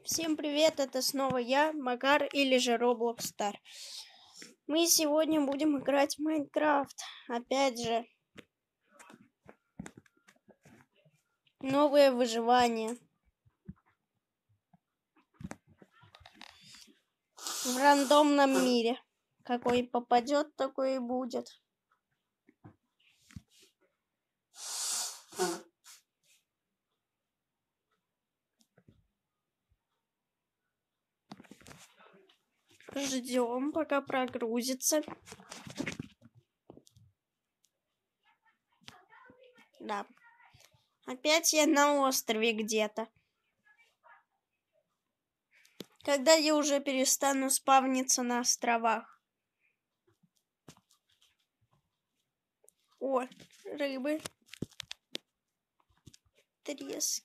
Всем привет, это снова я, Макар, или же Roblox Star. Мы сегодня будем играть в Майнкрафт. Опять же, новое выживание. В рандомном мире. Какой попадет, такой и будет. Ждем, пока прогрузится. Да. Опять я на острове где-то. Когда я уже перестану спавниться на островах? О, рыбы. Трески.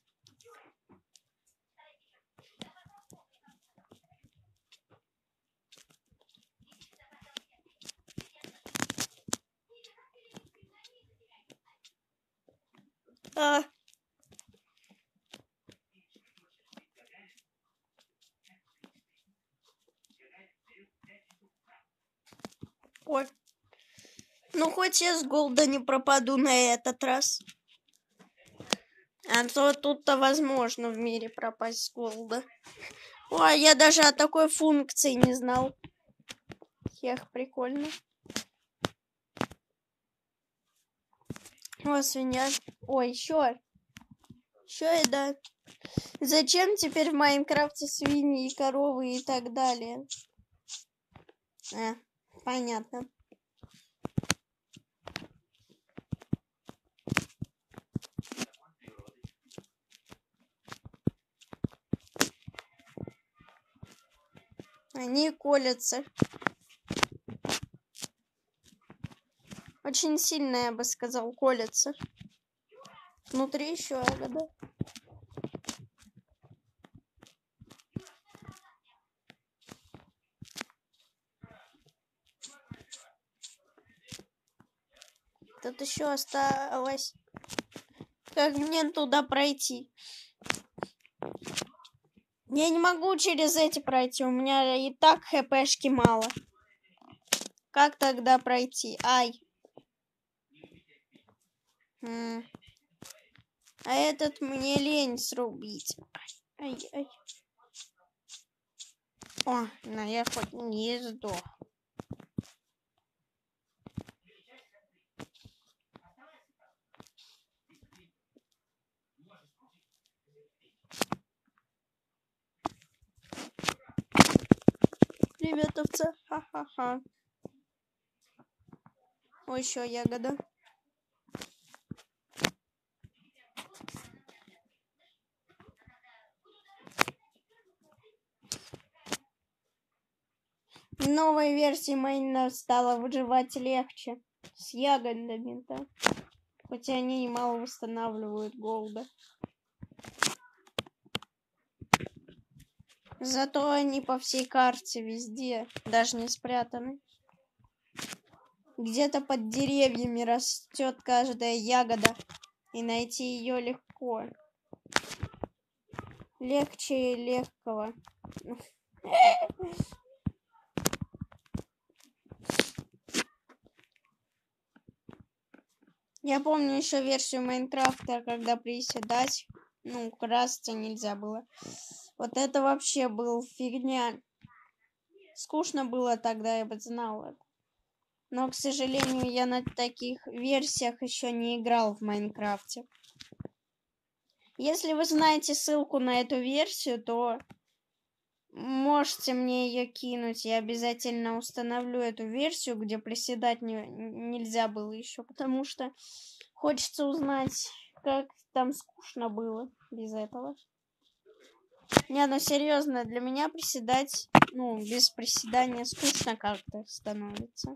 Ой. Ну, хоть я с голода не пропаду на этот раз. А то тут-то возможно в мире пропасть с голода. Ой, я даже о такой функции не знал. Эх, прикольно. О, свинья. Ой, еще еда. Зачем теперь в Майнкрафте свиньи, коровы и так далее? Понятно. Они колятся. Очень сильно, я бы сказал, колятся. Внутри еще ягода. Тут еще осталось. Как мне туда пройти? Я не могу через эти пройти. У меня и так хпшки мало. Как тогда пройти? Ай. А этот мне лень срубить. Ай. О, ну я хоть не сдох. Привет, овца. Ха-ха-ха. Ой, еще ягода. В новой версии Майнкрафт стало выживать легче. С ягодами, да. Хоть они и мало восстанавливают голода. Зато они по всей карте везде, даже не спрятаны. Где-то под деревьями растет каждая ягода, и найти ее легко. Легче легкого. Я помню еще версию Майнкрафта, когда приседать, красться нельзя было. Вот это вообще был фигня. Скучно было тогда, я бы знала это. Но, к сожалению, я на таких версиях еще не играл в Майнкрафте. Если вы знаете ссылку на эту версию, то можете мне ее кинуть. Я обязательно установлю эту версию, где приседать нельзя было еще, потому что хочется узнать, как там скучно было без этого. Не, ну серьезно, для меня приседать, без приседания скучно как-то становится.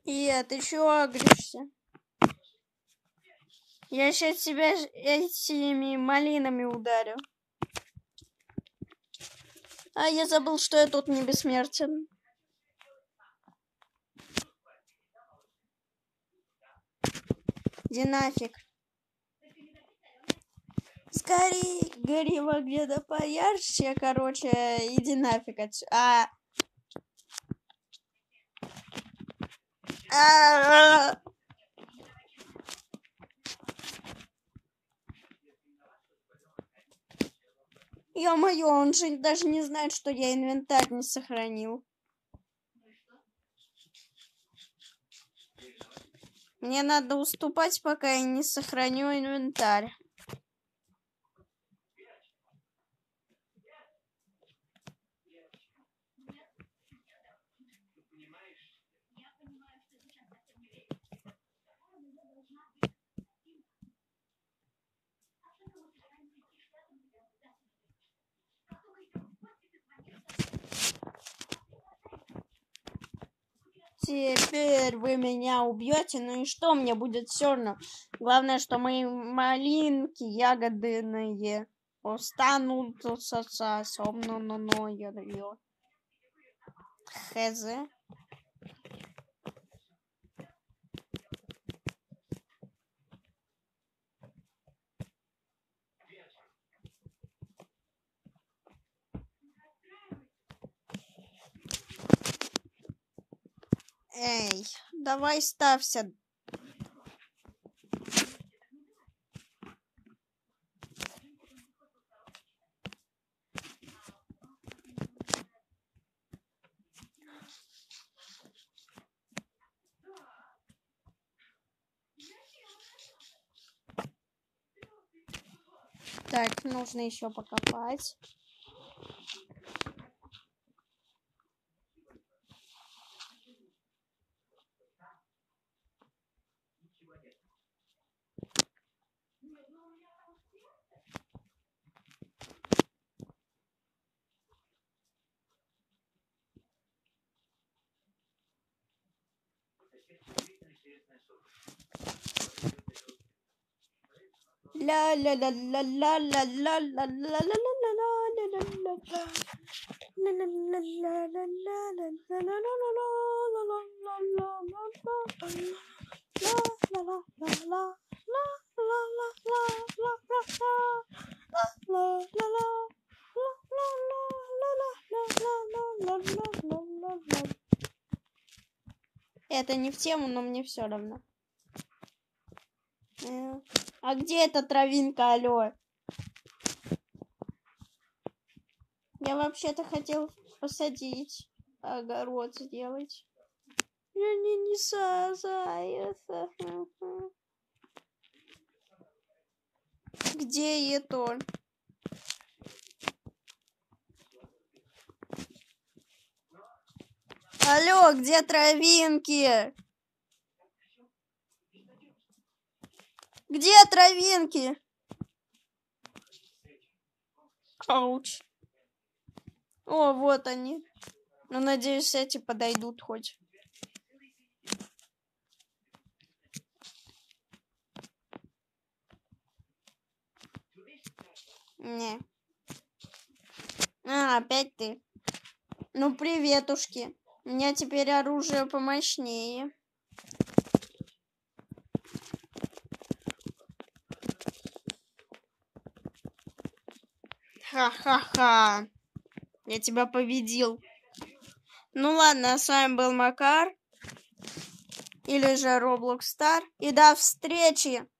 Ты чё агришься? Я сейчас тебя этими малинами ударю. А я забыл, что я тут не бессмертен. Иди нафиг. Скорей, гори где-то поярче, короче, иди нафиг отсюда. Ё-моё, он же даже не знает, что я инвентарь не сохранил. Мне надо уступать, пока я не сохраню инвентарь. Теперь вы меня убьете, ну и что, мне будет все равно. Главное, что мои малинки ягодные устанут сосом, но я хз. Эй, давай ставься. Так, нужно еще покопать. Это не в тему, но мне все равно. А где эта травинка, алло? Я вообще-то хотел посадить, огород сделать. Я не сажается. Где это? Алло, где травинки? Где травинки? Ауч. О, вот они. Ну, надеюсь, эти подойдут хоть. Не. Опять ты. Ну, приветушки. У меня теперь оружие помощнее. Ха-ха-ха. Я тебя победил. Ну ладно, с вами был Макар. Или же Roblox Star. И до встречи!